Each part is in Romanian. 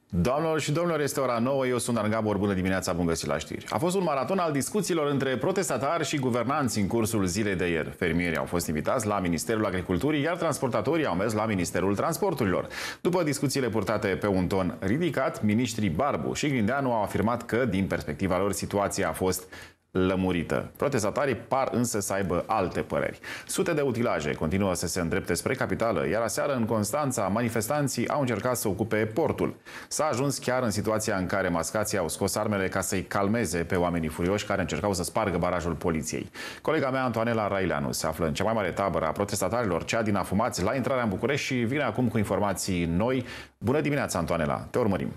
Doamnelor și domnilor, este ora 9, eu sunt Dan Gabor, bună dimineața, bun găsit la știri. A fost un maraton al discuțiilor între protestatari și guvernanți în cursul zilei de ieri. Fermierii au fost invitați la Ministerul Agriculturii, iar transportatorii au mers la Ministerul Transporturilor. După discuțiile purtate pe un ton ridicat, miniștrii Barbu și Grindeanu au afirmat că, din perspectiva lor, situația a fost lămurită. Protestatarii par însă să aibă alte păreri. Sute de utilaje continuă să se îndrepte spre capitală, iar aseară în Constanța manifestanții au încercat să ocupe portul. S-a ajuns chiar în situația în care mascații au scos armele ca să-i calmeze pe oamenii furioși care încercau să spargă barajul poliției. Colega mea, Antoanela Raileanu, se află în cea mai mare tabără a protestatarilor, cea din Afumați, la intrarea în București și vine acum cu informații noi. Bună dimineața, Antoanela! Te urmărim!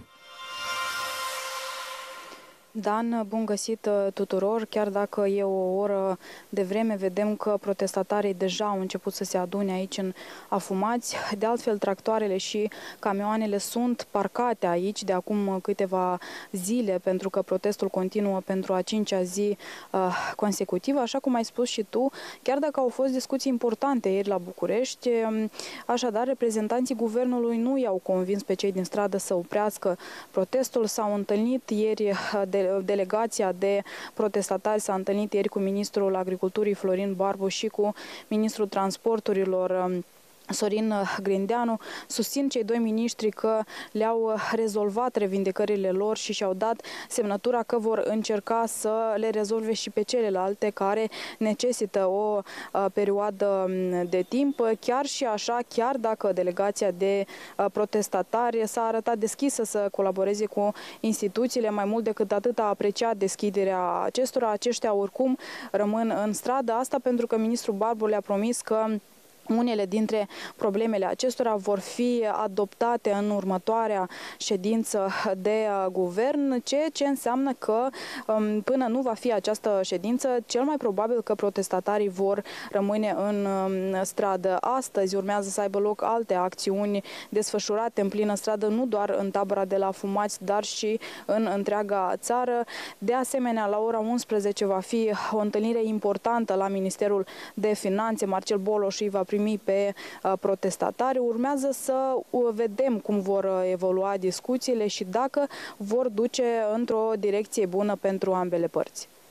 Dan, bun găsit tuturor. Chiar dacă e o oră de vreme, vedem că protestatarii deja au început să se adune aici în Afumați. De altfel, tractoarele și camioanele sunt parcate aici de acum câteva zile, pentru că protestul continuă pentru a 5-a zi consecutivă. Așa cum ai spus și tu, chiar dacă au fost discuții importante ieri la București, așadar, reprezentanții guvernului nu i-au convins pe cei din stradă să oprească protestul. S-au întâlnit ieri delegația de protestatari s-a întâlnit ieri cu ministrul Agriculturii Florin Barbu și cu ministrul Transporturilor Sorin Grindeanu. Susțin cei doi miniștri că le-au rezolvat revindicările lor și și-au dat semnătura că vor încerca să le rezolve și pe celelalte care necesită o perioadă de timp. Chiar și așa, chiar dacă delegația de protestatari s-a arătat deschisă să colaboreze cu instituțiile, mai mult decât atât a apreciat deschiderea acestora, aceștia oricum rămân în stradă. Asta pentru că ministrul Barbu le-a promis că unele dintre problemele acestora vor fi adoptate în următoarea ședință de guvern, ceea ce înseamnă că până nu va fi această ședință, cel mai probabil că protestatarii vor rămâne în stradă. Astăzi urmează să aibă loc alte acțiuni desfășurate în plină stradă, nu doar în tabăra de la Afumați, dar și în întreaga țară. De asemenea, la ora 11 va fi o întâlnire importantă la Ministerul de Finanțe. Marcel Boloș îi va primi pe protestatari. Urmează să vedem cum vor evolua discuțiile și dacă vor duce într-o direcție bună pentru ambele părți.